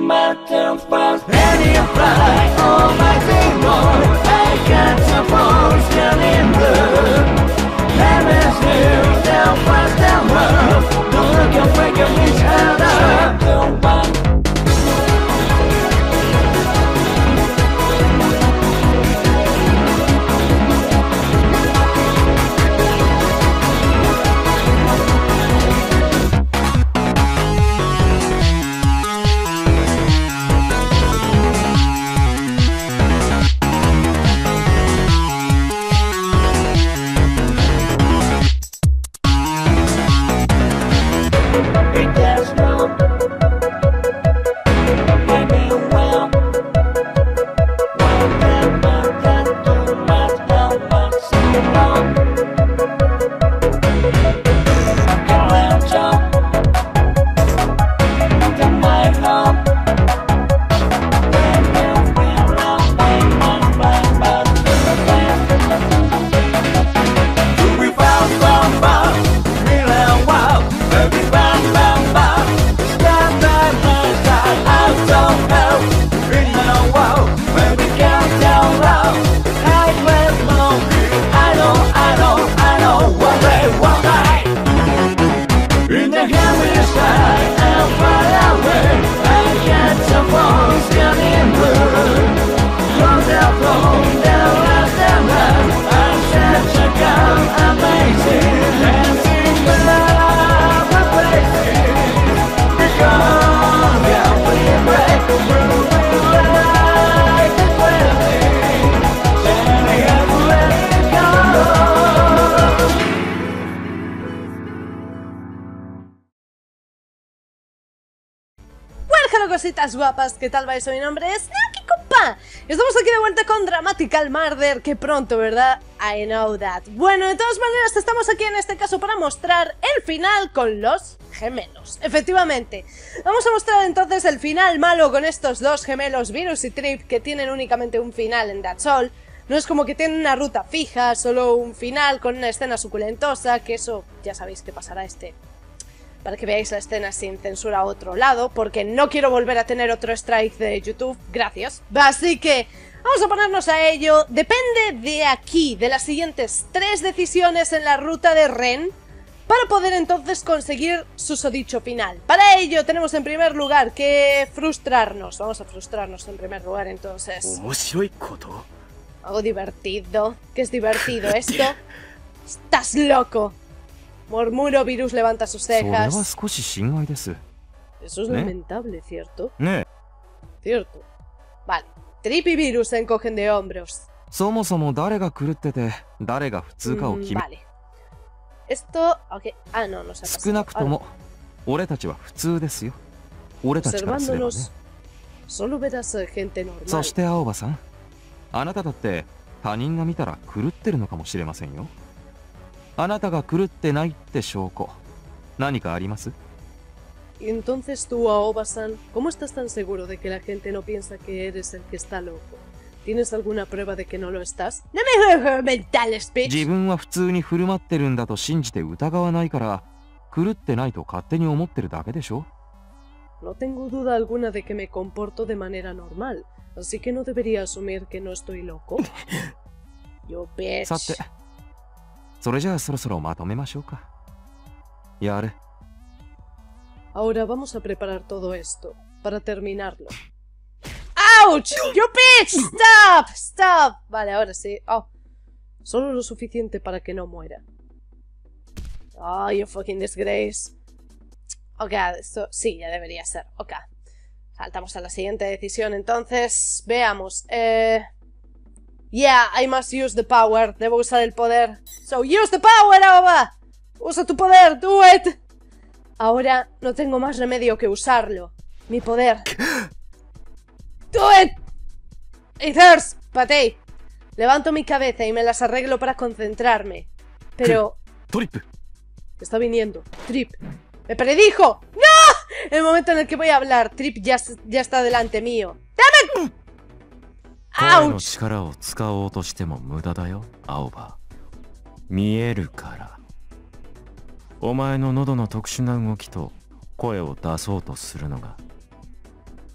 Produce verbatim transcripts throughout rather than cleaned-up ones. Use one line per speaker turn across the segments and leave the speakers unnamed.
my tempers, and you fly, oh my demon, I can't suppose you're in blue. Heaven's new, down fast, down rough, don't look and break each other. Don't want
cositas guapas, ¿qué tal vais? Mi nombre es Naoki Compa y estamos aquí de vuelta con Dramatical Murder, que pronto, ¿verdad? I know that. Bueno, de todas maneras estamos aquí en este caso para mostrar el final con los gemelos. Efectivamente, vamos a mostrar entonces el final malo con estos dos gemelos, Virus y Trip, que tienen únicamente un final en That's All. No es como que tienen una ruta fija, solo un final con una escena suculentosa, que eso ya sabéis que pasará este... para que veáis la escena sin censura a otro lado, porque no quiero volver a tener otro strike de YouTube, gracias. Así que vamos a ponernos a ello. Depende de aquí, de las siguientes tres decisiones en la ruta de Ren, para poder entonces conseguir susodicho final. Para ello tenemos en primer lugar que frustrarnos. Vamos a frustrarnos en primer lugar entonces. Algo divertido. ¿Qué es divertido esto? ¡Estás loco! Murmuro, Virus levanta sus cejas. Eso es lamentable, ¿cierto? Cierto. Vale. Trip y Virus se encogen de hombros. Mm, vale. Esto... Okay. Ah, no, no se ha pasado. Observándonos, solo verás a gente normal. Y entonces tú, Aoba-san, ¿cómo estás tan seguro de que la gente no piensa que eres el que está loco? ¿Tienes alguna prueba de que no lo estás? ¡No me juegues mentales, bitch! No tengo duda alguna de que me comporto de manera normal, así que no debería asumir que no estoy loco. Yo, bitch. Ahora vamos a preparar todo esto para terminarlo. ¡Ouch! ¡You bitch! ¡Stop! ¡Stop! Vale, ahora sí. Oh. Solo lo suficiente para que no muera. Oh, you fucking disgrace. Ok, esto sí, ya debería ser. Ok. Saltamos a la siguiente decisión, entonces. Veamos. Eh... Yeah, I must use the power. Debo usar el poder. So, use the power, Aoba. Usa tu poder, do it. Ahora no tengo más remedio que usarlo. Mi poder. Do it. Ethers, Patei. Levanto mi cabeza y me las arreglo para concentrarme. Pero...
Trip.
Está viniendo. Trip. ¡Me predijo! ¡No! El momento en el que voy a hablar, Trip ya, ya está delante mío. ¡Dame! ¡Ouch!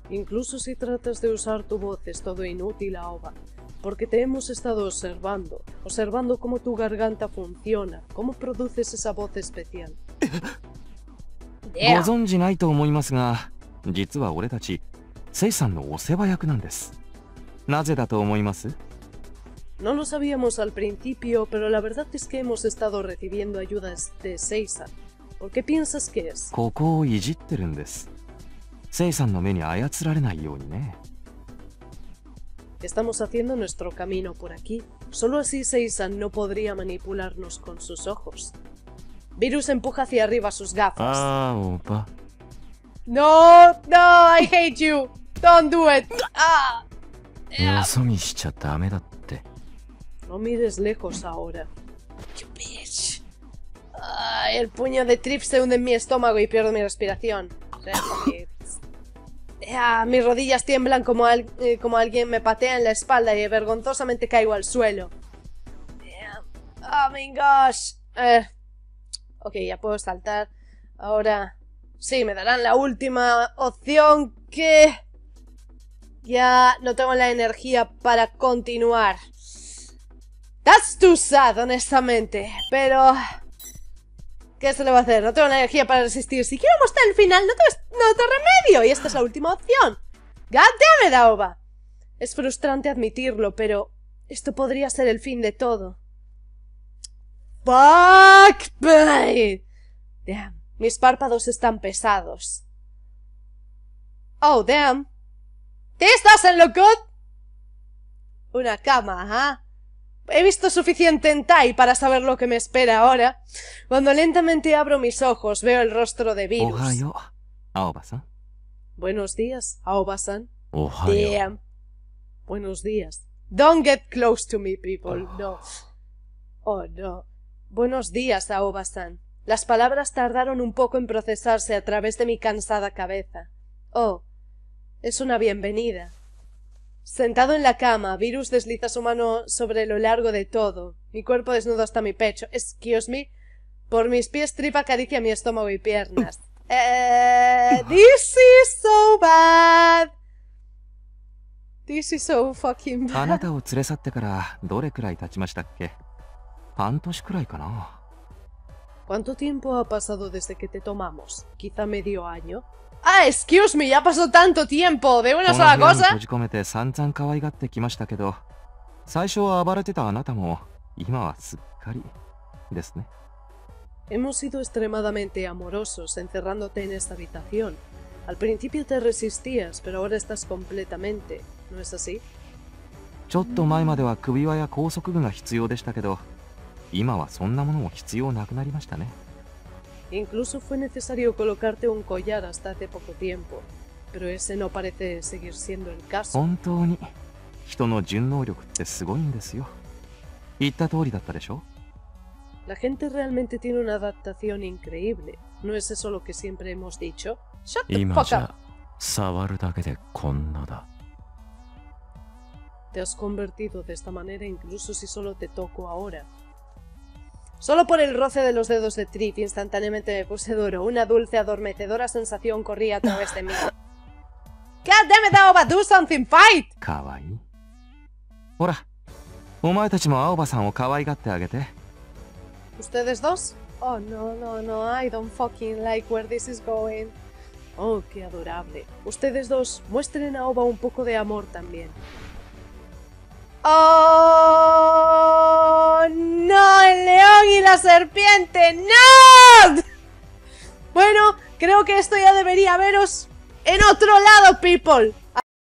Incluso si tratas de usar tu voz es todo inútil, Aoba, porque te hemos estado observando, observando cómo tu garganta funciona, cómo produces esa voz especial.
ご存じないと思いますが、実は俺たちセイさんのお世話役なんです。なぜだと思います？
No lo sabíamos al principio, pero la verdad es que hemos estado recibiendo ayudas de Seisan. ¿Por qué piensas que es?
ここをいじってるんです。セイさんの目に操られないようにね。
Estamos haciendo nuestro camino por aquí. Solo así Seisan no podría manipularnos con sus ojos. Virus empuja hacia arriba sus gafas.
Ah, opa.
No, no, I hate you. Don't do it. Ah.
Yeah. よそ見しちゃダメだって。
No mires lejos ahora. You bitch. Ay, el puño de Trip se hunde en mi estómago y pierdo mi respiración. Yeah, mis rodillas tiemblan como, al, eh, como alguien me patea en la espalda y vergonzosamente caigo al suelo. Yeah. Oh my gosh. Eh. Ok, ya puedo saltar. Ahora... Sí, me darán la última opción que... Ya no tengo la energía para continuar. That's too sad, honestamente. Pero... ¿qué se le va a hacer? No tengo la energía para resistir. Si quiero mostrar el final, no tengo, no tengo remedio. Y esta es la última opción. God damn it, Aoba. Es frustrante admitirlo, pero... esto podría ser el fin de todo. Fuck me. Damn. Mis párpados están pesados. Oh, damn. This doesn't look good. Una cama, ¿ah? He visto suficiente hentai para saber lo que me espera ahora. Cuando lentamente abro mis ojos, veo el rostro de Virus.
Ohayo, Aoba-san.
Buenos días, Aoba-san.
Ohayo.
Damn. Buenos días. Don't get close to me, people. No. Oh, no. Buenos días, Aoba-san. Las palabras tardaron un poco en procesarse a través de mi cansada cabeza. Oh, es una bienvenida. Sentado en la cama, Virus desliza su mano sobre lo largo de todo, mi cuerpo desnudo hasta mi pecho. Excuse me. Por mis pies Trip acaricia mi estómago y piernas. Eh, this is so bad. This is so fucking bad.
あなたを連れ去ってからどれくらい経ちましたっけ？半年くらいかな。
¿Cuánto tiempo ha pasado desde que te tomamos? ¿Quizá medio año? ¡Ah, excuse me! ¡Ya pasó tanto tiempo! ¿De una sola cosa?
閉じ込めて散々可愛がってきましたけど、最初は暴れてたあなたも今はすっかりですね。
Hemos sido extremadamente amorosos encerrándote en esta habitación. Al principio te resistías, pero ahora estás completamente, ¿no es así?
ちょっと前までは首輪や拘束具が必要でしたけど、今はそんなものも必要なくなりましたね。
Incluso fue necesario colocarte un collar hasta hace poco tiempo, pero ese no parece seguir siendo el caso.
本当に人の順応力ってすごいんですよ。言った通りだったでしょ？
La gente realmente tiene una adaptación increíble. ¿No es eso lo que siempre hemos dicho? Shut the fuck up.
触るだけでこんなだ。
Te has convertido de esta manera incluso si solo te toco ahora. Solo por el roce de los dedos de Trip instantáneamente me puse duro. Una dulce, adormecedora sensación corría a través de mí. God damn it, Aoba, do something, fight!
かわいい。ほら、お前たちも青葉さんを可愛がってあげて。
¿Ustedes dos? Oh, no, no, no, I don't fucking like where this is going. Oh, qué adorable. Ustedes dos, muestren a Aoba un poco de amor también. ¡Oh! ¡No! ¡El león y la serpiente! ¡No! Bueno, creo que esto ya debería veros en otro lado, people.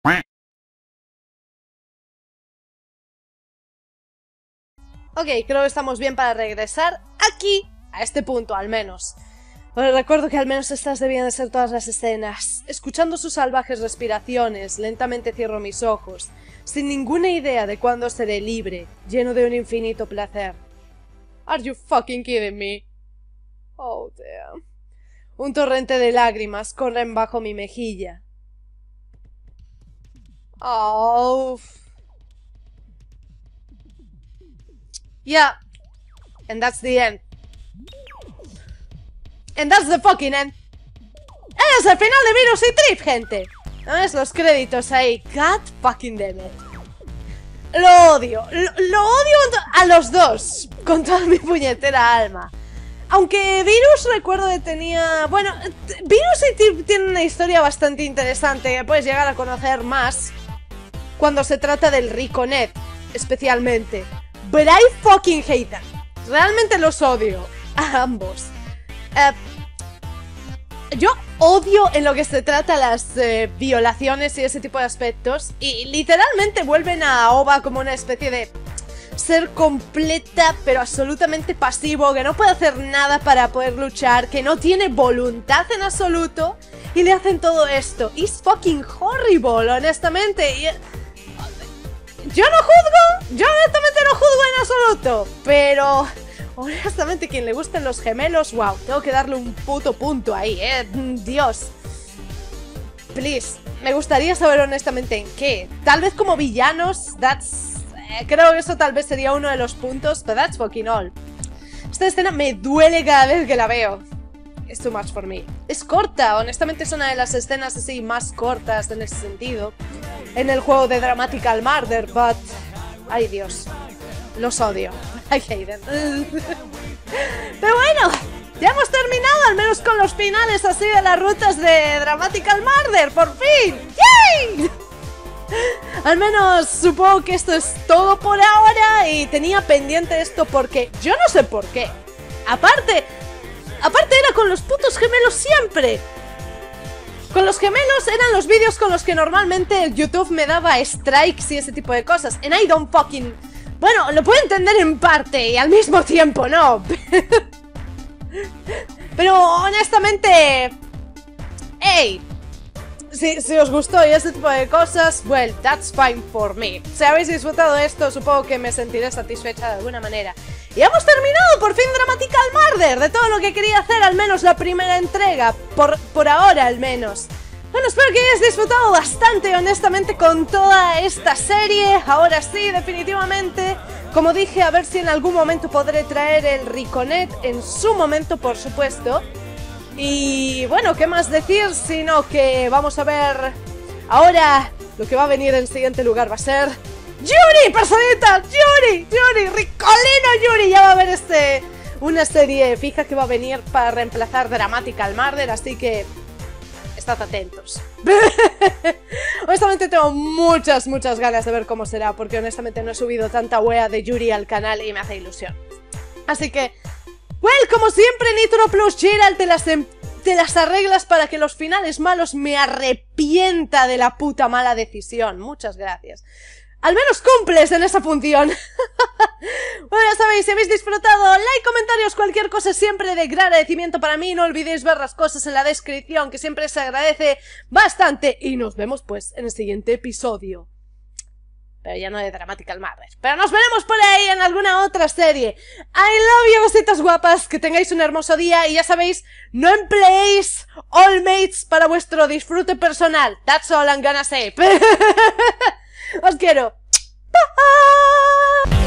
Ok, creo que estamos bien para regresar aquí, a este punto al menos. Bueno, recuerdo que al menos estas debían de ser todas las escenas. Escuchando sus salvajes respiraciones, lentamente cierro mis ojos, sin ninguna idea de cuándo seré libre, lleno de un infinito placer. Are you fucking kidding me? Oh, damn. Un torrente de lágrimas corren bajo mi mejilla. Oh. Yeah. And that's the end. And that's the fucking end. ¡Es el final de Virus y Trip, gente! ¿No ves? Los créditos ahí. God fucking damn it. Lo odio. Lo, lo odio a los dos. Con toda mi puñetera alma. Aunque Virus recuerdo que tenía... Bueno, Virus sí tiene una historia bastante interesante que puedes llegar a conocer más cuando se trata del Riconet, especialmente. But I fucking hate them. Realmente los odio a ambos. Uh, yo odio en lo que se trata las eh, violaciones y ese tipo de aspectos. Y literalmente vuelven a Aoba como una especie de... ser completa pero absolutamente pasivo, que no puede hacer nada para poder luchar, que no tiene voluntad en absoluto y le hacen todo esto. It's fucking horrible, honestamente. Y... yo no juzgo, yo honestamente no juzgo en absoluto, pero honestamente quien le gusten los gemelos, wow, tengo que darle un puto punto ahí, eh, Dios. Please, me gustaría saber honestamente en qué. Tal vez como villanos, that's... creo que eso tal vez sería uno de los puntos, but that's fucking all. Esta escena me duele cada vez que la veo. It's too much for me. Es corta, honestamente es una de las escenas así más cortas en ese sentido en el juego de Dramatical Murder, but... ay Dios, los odio. I hate them. Pero bueno, ya hemos terminado, al menos con los finales así de las rutas de Dramatical Murder, por fin. ¡Yay! Al menos supongo que esto es todo por ahora y tenía pendiente esto porque yo no sé por qué. Aparte, aparte era con los putos gemelos siempre. Con los gemelos eran los vídeos con los que normalmente YouTube me daba strikes y ese tipo de cosas. And I don't fucking... bueno, lo puedo entender en parte y al mismo tiempo no. Pero honestamente... ¡ey! Si, si os gustó y ese tipo de cosas, well, that's fine for me. Si habéis disfrutado esto, supongo que me sentiré satisfecha de alguna manera. Y hemos terminado por fin Dramatical Murder, de todo lo que quería hacer, al menos la primera entrega, por, por ahora al menos. Bueno, espero que hayáis disfrutado bastante, honestamente, con toda esta serie. Ahora sí, definitivamente. Como dije, a ver si en algún momento podré traer el Riconet, en su momento, por supuesto. Y bueno, ¿qué más decir? Sino que vamos a ver ahora lo que va a venir en siguiente lugar va a ser Yuri, personita, Yuri, Yuri, Ricolino Yuri. Ya va a haber este una serie fija que va a venir para reemplazar Dramatical Murder, así que estad atentos. Honestamente tengo muchas, muchas ganas de ver cómo será, porque honestamente no he subido tanta wea de Yuri al canal y me hace ilusión. Así que... well, como siempre, Nitro Plus Gerald, te las, te las arreglas para que los finales malos me arrepienta de la puta mala decisión. Muchas gracias. Al menos cumples en esa función. Bueno, ya sabéis, si habéis disfrutado, like, comentarios, cualquier cosa siempre de gran agradecimiento para mí. No olvidéis ver las cosas en la descripción, que siempre se agradece bastante. Y nos vemos pues en el siguiente episodio. Pero ya no de Dramatical Murder. Pero nos veremos por ahí en alguna otra serie. I love you, cositas guapas. Que tengáis un hermoso día. Y ya sabéis, no empleéis all mates para vuestro disfrute personal. That's all I'm gonna say. Os quiero. Bye.